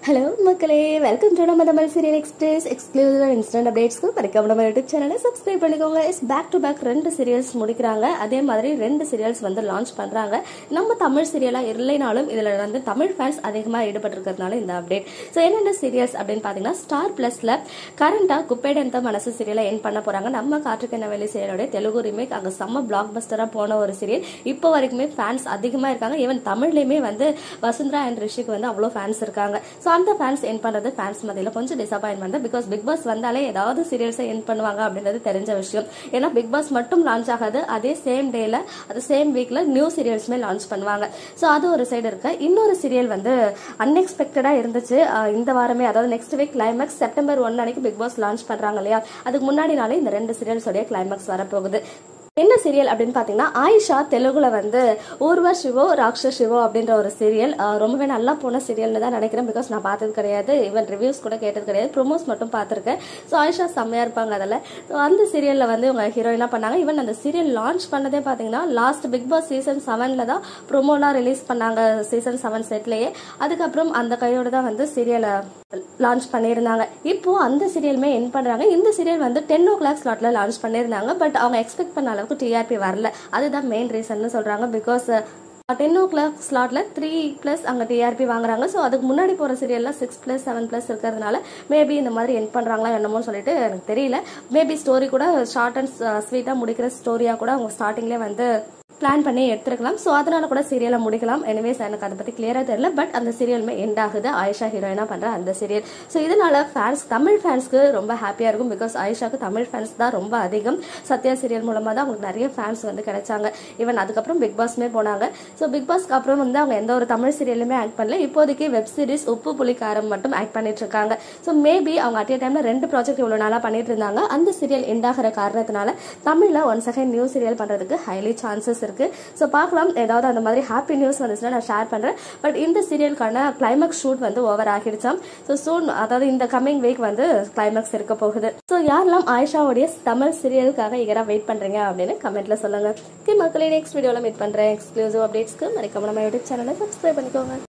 Hello மக்களே, welcome to நம்ம Tamil serial express exclusive instant அப்டேட்ஸ்க்கு மறக்காம நம்ம யூடியூப் சேனலை சப்ஸ்கிரைப் பண்ணிக்கோங்க. Is back to back 2 serials முடிக்கிறாங்க. அதே மாதிரி 2 சீரியல்ஸ் வந்து லான்ச் பண்றாங்க. நம்ம தமிழ் சீரியலா இல்லைனாலும் இதுல வந்து தமிழ் ஃபேன்ஸ் அதிகமா ஈடுபட்டிருக்கிறதுனால இந்த அப்டேட். ஸோ என்னென்ன சீரியல்ஸ் அப்படின்னு பாத்தீங்கன்னா, ஸ்டார் பிளஸ்ல கரண்டா குப்பைடென்த மனசு சீரியலை என் பண்ண போறாங்க. நம்ம காற்றுக்கு நவெளி சீரியலோட தெலுங்கு ரீமேக் அங்க செம்ம பிளாக் பஸ்டரா போன ஒரு சீரியல். இப்போ வரைக்குமே ஃபேன்ஸ் அதிகமா இருக்காங்க. ஈவன் தமிழ்லயுமே வந்து வசுந்தரா அண்ட் ரிஷிக்கு வந்து அவ்வளவு ஃபேன்ஸ் இருக்காங்க. அந்த ஃபேன்ஸ் என் பண்றது ஃபேன்ஸ் மத்தியில கொஞ்சம் டிசப்பாயின்மெண்ட். பிகாஸ் பிக் பாஸ் வந்தாலே ஏதாவது சீரியல்ஸை என் பண்ணுவாங்க அப்படின்றது தெரிஞ்ச விஷயம். ஏன்னா பிக் பாஸ் மட்டும் லான்ச் ஆகாது, அதே சேம் டேல அது சேம் வீக்ல நியூ சீரியல்ஸ்மே லான்ச் பண்ணுவாங்க. ஸோ அது ஒரு சைடு இருக்கு. இன்னொரு சீரியல் வந்து அன்எக்ஸ்பெக்டடா இருந்துச்சு இந்த வாரமே, அதாவது நெக்ஸ்ட் வீக் கிளைமேக்ஸ் செப்டம்பர் 1 அன்னைக்கு பிக் பாஸ் லான்ச் பண்றாங்க இல்லையா, அதுக்கு முன்னாடி நாளே இந்த 2 சீரியல்ஸோட கிளைமேக்ஸ் வரப்போகுது. என்ன சீரியல் அப்படின்னு பாத்தீங்கன்னா, ஆயிஷா தெலுங்குல வந்து ஊர்வ சிவோ ராக்ஷ சிவோ அப்படின்ற ஒரு சீரியல் ரொம்பவே நல்லா போன சீரியல்னு தான் நினைக்கிறேன். பிகாஸ் நான் பார்த்தது கிடையாது, ஈவன் ரிவ்யூஸ் கூட கேட்டது கிடையாது, ப்ரோமோஸ் மட்டும் பார்த்திருக்கேன். ஸோ ஆயிஷா செம்மையா இருப்பாங்க அதில். அந்த சீரியல்ல வந்து இவங்க ஹீரோயினா பண்ணாங்க. ஈவன் அந்த சீரியல் லான்ச் பண்ணதே பாத்தீங்கன்னா லாஸ்ட் பிக் பாஸ் சீசன் 7ல தான் ப்ரோமோலாம் ரிலீஸ் பண்ணாங்க, சீசன் 7 செட்லயே. அதுக்கப்புறம் அந்த கையோட தான் வந்து சீரியலை லான்ச் பண்ணியிருந்தாங்க. இப்போ அந்த சீரியலுமே என் பண்றாங்க. இந்த சீரியல் வந்து 10 o'clock ஸ்லாட்ல லான்ச் பண்ணியிருந்தாங்க. பட் அவங்க எக்ஸ்பெக்ட் பண்ண அளவுக்கு டிஆர்பி வரல. அதுதான் மெயின் ரீசன் சொல்றாங்க. பிகாஸ் 10 o'clock ஸ்லாட்ல 3+ அங்க டிஆர்பி வாங்குறாங்க. ஸோ அதுக்கு முன்னாடி போற சீரியல்ல 6+, 7+ இருக்கிறதுனால மேபி இந்த மாதிரி என் பண்றாங்களா என்னமோ சொல்லிட்டு எனக்கு தெரியல. மேபி ஸ்டோரி கூட ஷார்ட் அண்ட் ஸ்வீட்டா முடிக்கிற ஸ்டோரியா கூட அவங்க ஸ்டார்டிங்லேயே வந்து பிளான் பண்ணி எடுத்துருக்கலாம். ஸோ அதனால கூட சீரியலை முடிக்கலாம். எனிவேஸ் எனக்கு அதை பத்தி கிளியரா தெரியல. பட் அந்த சீரியலுமே எண்ட் ஆகுது, ஆயிஷா ஹீரோயினா பண்ற அந்த சீரியல். ஸோ இதனால ஃபேன்ஸ், தமிழ் ஃபேன்ஸ்க்கு ரொம்ப ஹாப்பியா இருக்கும். பிகாஸ் ஆயிஷாக்கு தமிழ் ஃபேன்ஸ் தான் ரொம்ப அதிகம். சத்யா சீரியல் மூலமா தான் அவங்களுக்கு நிறைய ஃபேன்ஸ் வந்து கிடைச்சாங்க. ஈவன் அதுக்கப்புறம் பிக் பாஸ்மே போனாங்க. ஸோ பிக் பாஸ்க்கு அப்புறம் வந்து அவங்க எந்த ஒரு தமிழ் சீரியலுமே ஆக்ட் பண்ணல. இப்போதைக்கு வெப் சீரிஸ் உப்பு புளி காரம் மட்டும் ஆக்ட் பண்ணிட்டு இருக்காங்க. ஸோ மேபி அவங்க அட் டைம்ல 2 ப்ராஜெக்ட் இவ்வளவு நாளா பண்ணிட்டு இருந்தாங்க. அந்த சீரியல் எண்ட் ஆகிற காரணத்தினால தமிழ்ல ஒன்ஸ் அகைன் நியூ சீரியல் பண்றதுக்கு ஹைலி சான்சஸ் இருக்கு. ஸோ பார்க்கலாம், ஏதாவது அந்த மாதிரி ஹாப்பி நியூஸ் வந்துச்சுன்னா நான் ஷேர் பண்றேன். பட் இந்த சீரியலுக்கான கிளைமேக்ஸ் ஷூட் வந்து ஓவர் ஆகிடுச்சாம். ஸோ சூன், அதாவது இந்த கமிங் வீக் வந்து கிளைமேக்ஸ் இருக்க போகுது. ஸோ யாரெல்லாம் ஆயிஷாவுடைய தமிழ் சீரியலுக்காக எகரா வெயிட் பண்றீங்க அப்படின்னு கமெண்ட்ல சொல்லுங்க. மக்களே, நெக்ஸ்ட் வீடியோல மீட் பண்றேன். எக்ஸ்க்ளூசிவ் அப்டேட்ஸ்க்கு மறக்காம நம்ம யூடியூப் சேனலை சப்ஸ்கிரைப் பண்ணிக்கோங்க.